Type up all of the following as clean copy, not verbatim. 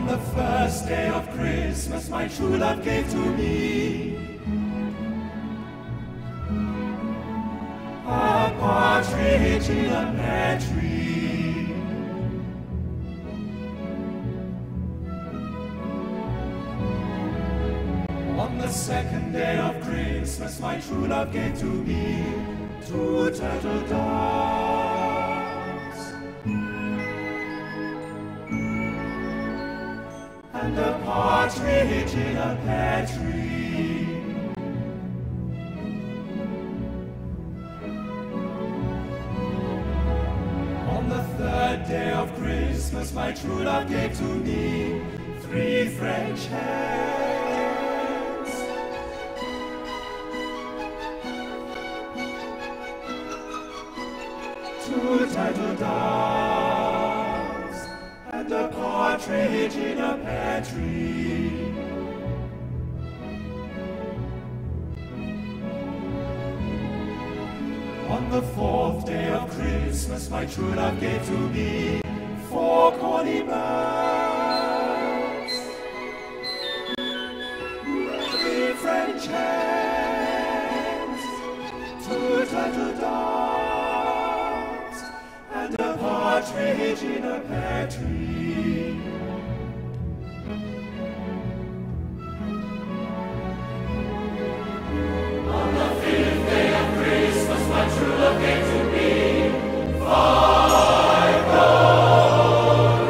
the first day of Christmas, my true love gave to me a partridge in a pear tree. On the second day of Christmas, my true love gave to me two turtle doves and a partridge in a pear tree. On the third day of Christmas, my true love gave to me three French hens, two turtle doves, and a partridge in a pear tree. On the fourth day of Christmas, my true love gave to me four corny birds, three French hens, two turtle doves, and a partridge in a pear tree. On the fifth day of Christmas, my true love gave to me five gold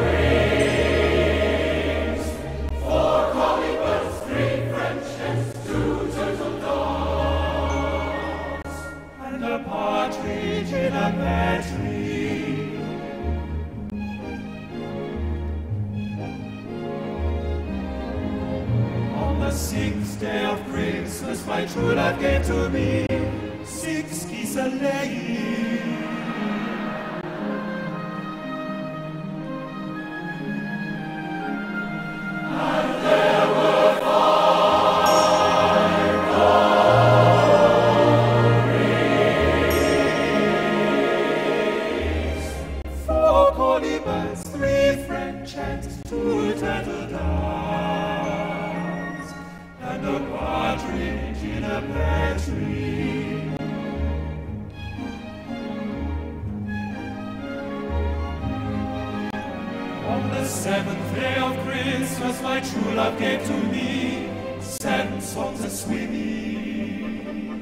rings, four collie birds, three French hens, two turtle doves, and a partridge in a pear tree. On the sixth day of Christmas, my true love gave to me six geese a-laying, and there were five gold rings, four collie birds, three French hens, two turtle doves, and a partridge in a pear tree. On the seventh day of Christmas, my true love gave to me seven swans a-swimming,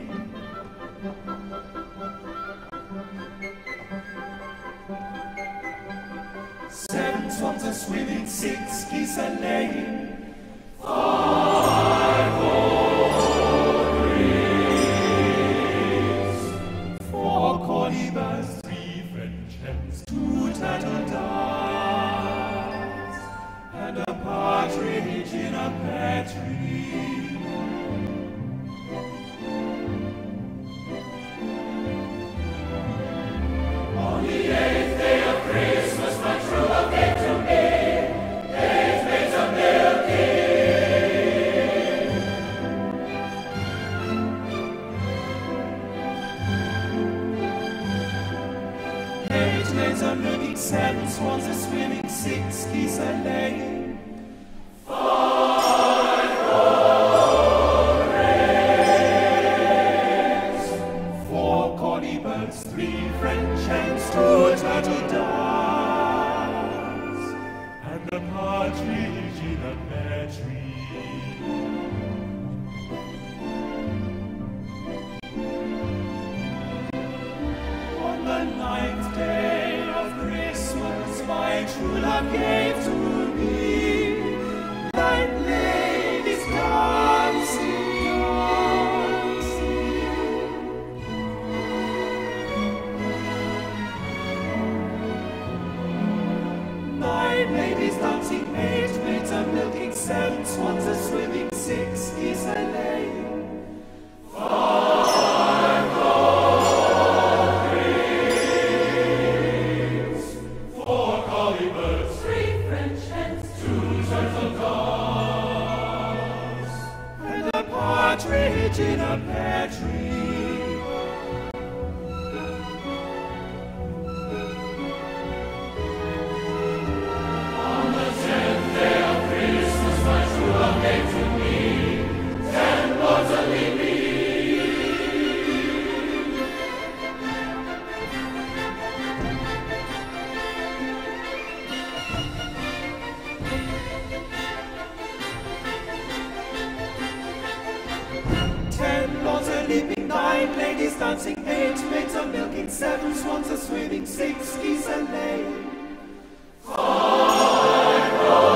seven swans a-swimming, six geese a-laying, five gold rings, four corny birds, three French hens, two turtle doves, and a partridge in a pear tree. On the eighth day of Christmas, my true love gave to me eight maids a-milking, eight maids a-milking, seven swans a-swimming, six geese a-laying, five gold rings, four corny birds, three French hens, two turtle doves, and a partridge in a pear tree. On the ninth day of Christmas, my true love gave to me nine ladies dancing, nine ladies dancing, eight maids a-milking, seven swans a-swimming, six geese a-laying, five gold rings, four collie birds, three French hens, two turtle doves, and a partridge in a pear tree. On the 10th day of geese dancing, 8 maids a milking, 7 swans a swimming, 6 geese a laying. 5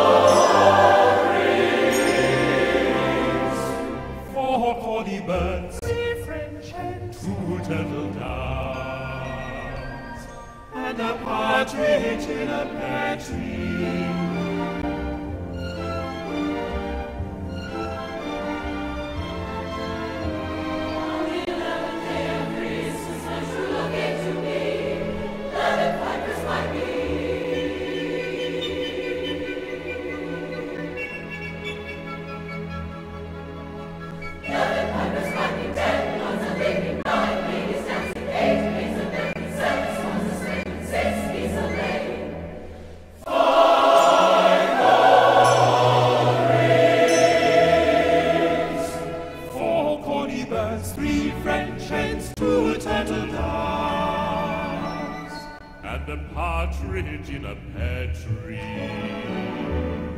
goldrings, 4 corny birds, 3 French hens, 2 turtle doves, and a partridge in a pear tree. Birds, 3 French hens, 2 turtle doves, and a partridge in a pear tree.